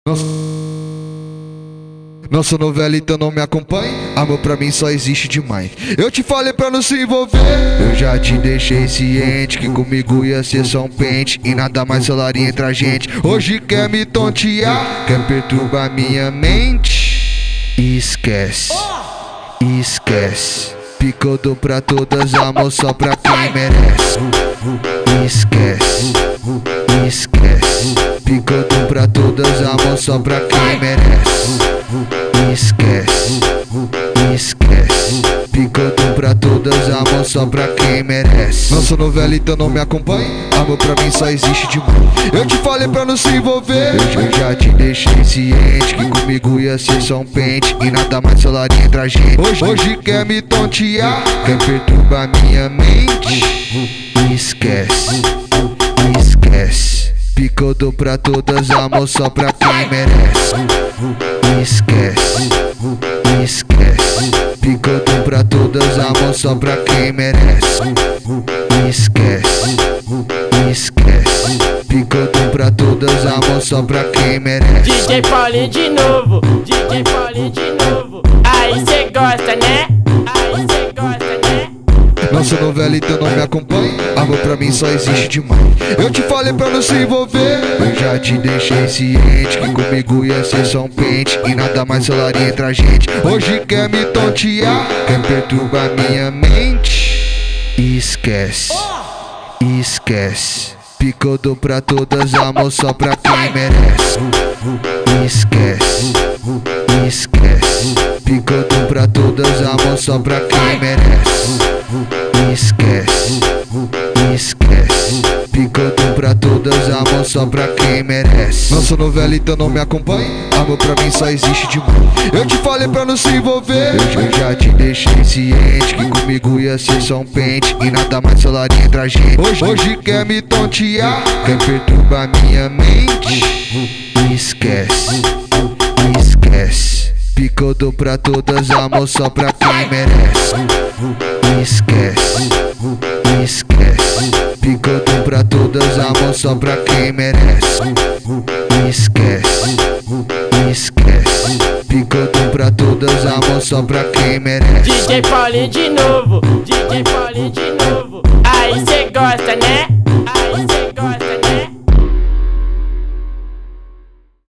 Não sou novela, então não me acompanhe. Amor pra mim só existe demais. Eu te falei pra não se envolver. Eu já te deixei ciente que comigo ia ser só um pente e nada mais rolaria entre a gente. Hoje quer me tontear, quer perturbar minha mente. Esquece, esquece. Pica eu dou pra todas, amor só pra quem merece. Esquece, esquece. Pica eu dou pra todas, amor só pra quem merece. Esquece, esquece. Pica eu dou pra todas, amor só pra quem merece. Não sou novela, então não me acompanhe. Amor pra mim só existe demais. Eu te falei pra não se envolver. Eu já te deixei ciente que comigo ia ser só um pente e nada mais rolaria entre a gente. Hoje quer me tontear, quer perturbar minha mente. Esquece, esquece. Pica eu dou pra todas, amor só pra quem merece. Esquece, esquece. Pica eu dou pra todas, amor só pra quem merece. Esquece, esquece. Pica eu dou pra todas, amor só pra quem merece. DJ Paulinho de novo, DJ Paulinho de novo. Aí cê gosta, né? Aí cê gosta, né? Não sou novela, então não me acompanhe. Amor pra mim só existe demais. Eu te falei pra não se envolver. Eu já te deixei ciente que comigo ia ser só um pente e nada mais rolaria entre a gente. Hoje quer me tontear, quer perturbar minha mente. Esquece, esquece. Pica eu dou pra todas, amor só pra quem merece. Esquece, esquece. Pica eu dou pra todas, amor só pra quem merece. Esquece, esquece. Pica eu dou pra todas, amor só pra quem merece. Não sou novela, então não me acompanhe. Amor pra mim só existe demais. Eu te falei pra não se envolver. Eu já te deixei ciente que comigo ia ser só um pente e nada mais rolaria entre a gente. Hoje quer me tontear, quer perturbar minha mente. Esquece, esquece. Pica eu dou pra todas, amor só pra quem merece. Esquece, esquece. Pica eu dou pra todas, amor só pra quem merece. Esquece, esquece. Pica eu dou pra todas, amor só pra quem merece. DJ Paulinho de novo, DJ Paulinho de novo. Aí cê gosta, né?